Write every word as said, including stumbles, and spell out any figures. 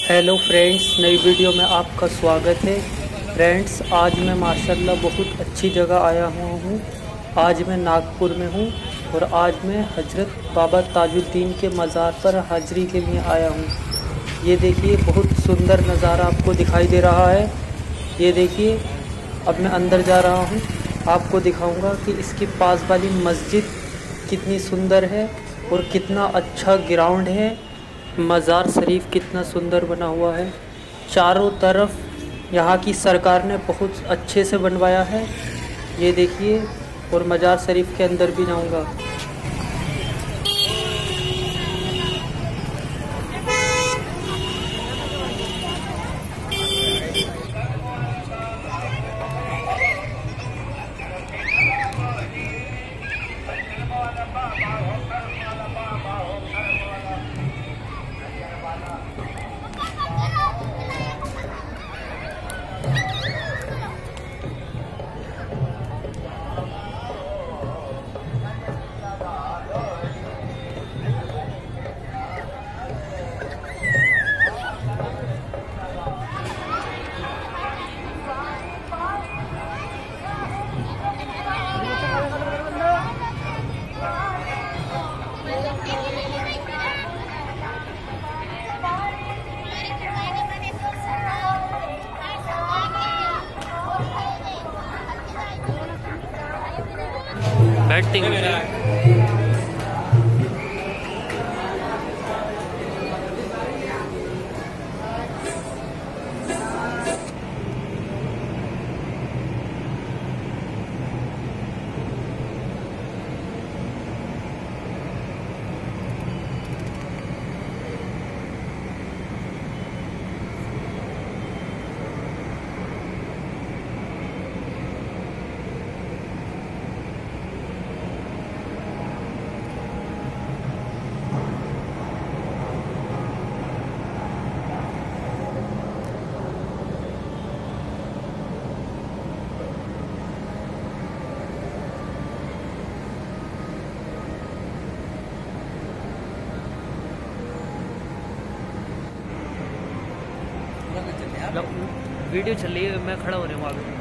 Hello friends, नई video में आपका स्वागत है। फ्रेंड्स, आज मैं माशाल्लाह बहुत अच्छी जगह आया हुआ हूँ। आज मैं नागपुर में हूँ और आज मैं हजरत बाबा ताजुद्दीन के मज़ार पर हाज़री के लिए आया हूँ। ये देखिए, बहुत सुंदर नज़ारा आपको दिखाई दे रहा है। ये देखिए, अब मैं अंदर जा रहा हूँ, आपको दिखाऊंगा कि इसके पास वाली मस्जिद कितनी सुंदर है और कितना अच्छा ग्राउंड है। मज़ार शरीफ कितना सुंदर बना हुआ है। चारों तरफ यहाँ की सरकार ने बहुत अच्छे से बनवाया है। ये देखिए, और मज़ार शरीफ के अंदर भी जाऊँगा। बैटिंग वीडियो चल रही है, मैं खड़ा हो रहा हूँ आगे।